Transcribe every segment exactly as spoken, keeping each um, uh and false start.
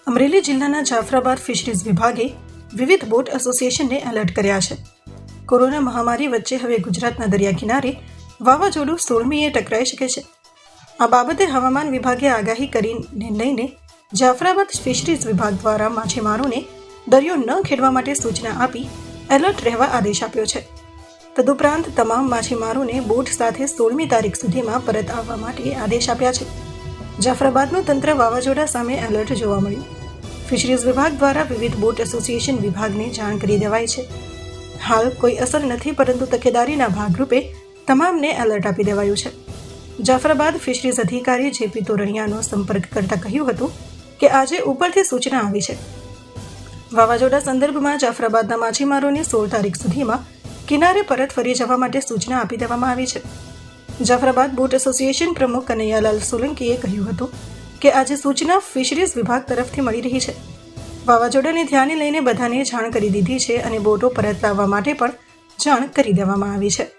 અમરેલી જિલ્લાના જાફરાબાદ ફિશરીઝ વિભાગે વિવિધ બોટ એસોસિએશનને એલર્ટ કર્યા છે। કોરોના મહામારી વચ્ચે હવે ગુજરાતના દરિયા કિનારે વાવાઝોડું સોળમીએ ટકરાઈ શકે છે। આ બાબતે હવામાન વિભાગે આગાહી કરીને લઈને જાફરાબાદ ફિશરીઝ વિભાગ દ્વારા માછીમારોને દરિયો ન ખેડવા માટે સૂચના આપી એલર્ટ રહેવા આદેશ આપ્યો છે। તદુપરાંત તમામ માછીમારોને બોટ સાથે સોળમી તારીખ સુધીમાં પરત આવવા માટે આદેશ આપ્યા છે। જાફરાબાદનું તંત્ર વાવાઝોડા સામે એલર્ટ જોવા મળ્યું। ફિશરીઝ વિભાગ દ્વારા વિવિધ બોટ એસોસિએશન વિભાગને જાણ કરી દેવાઈ છે। હાલ કોઈ અસર નથી, પરંતુ તકેદારીના ભાગરૂપે તમામને એલર્ટ આપી દેવાયું છે। જાફરાબાદ ફિશરીઝ અધિકારી જેપી તોરણિયાનો સંપર્ક કરતા કહ્યું હતું કે આજે ઉપરથી સૂચના આવી છે। વાવાઝોડા સંદર્ભમાં જાફરાબાદના માછીમારોને સોળ તારીખ સુધીમાં કિનારે પરત ફરી જવા માટે સૂચના આપી દેવામાં આવી છે। જાફરાબાદ બોટ એસોસિએશન પ્રમુખ કનૈયાલાલ સોલંકીએ કહ્યું હતું કે આજે સૂચના ફિશરીઝ વિભાગ તરફથી મળી રહી છે। વાવાઝોડાને ધ્યાને લઈને બધાને જાણ કરી દીધી છે અને બોટો પરત લાવવા માટે પણ જાણ કરી દેવામાં આવી છે।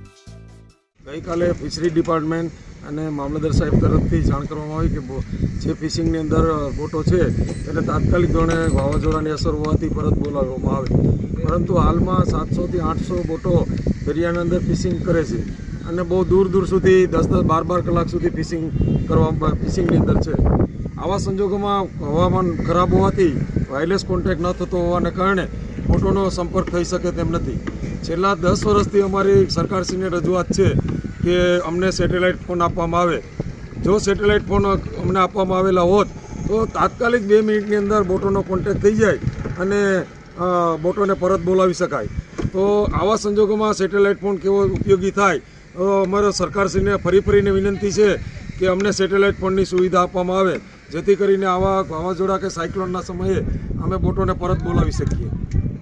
ગઈકાલે ફિશરી ડિપાર્ટમેન્ટ અને મામલતદાર સાહેબ તરફથી જાણ કરવામાં આવી કે જે ફિશિંગની અંદર બોટો છે એને તાત્કાલિક ધોરણે વાવાઝોડાની અસર હોવાથી પરત બોલાવવામાં આવે, પરંતુ હાલમાં સાતસોથી આઠસો બોટો દરિયાની અંદર ફિશિંગ કરે છે અને બહુ દૂર દૂર સુધી દસ દસ બાર બાર કલાક સુધી ફિશિંગ કરવા ફિશિંગની અંદર છે। આવા સંજોગોમાં હવામાન ખરાબ હોવાથી વાયરલેસ કોન્ટેક્ટ ન થતો હોવાને કારણે બોટોનો સંપર્ક થઈ શકે તેમ નથી। છેલ્લા દસ વર્ષથી અમારી સરકારશ્રીને રજૂઆત છે કે અમને સેટેલાઇટ ફોન આપવામાં આવે। જો સેટેલાઇટ ફોન અમને આપવામાં આવેલા હોત તો તાત્કાલિક બે મિનિટની અંદર બોટોનો કોન્ટેક્ટ થઈ જાય અને બોટોને પરત બોલાવી શકાય। તો આવા સંજોગોમાં સેટેલાઇટ ફોન કેવો ઉપયોગી થાય, તો અમારે સરકારશ્રીને ફરી ફરીને વિનંતી છે કે અમને સેટેલાઇટ ફોનની સુવિધા આપવામાં આવે, જેથી કરીને આવા વાવાઝોડા કે સાયક્લોનના સમયે અમે બોટોને પરત બોલાવી શકીએ।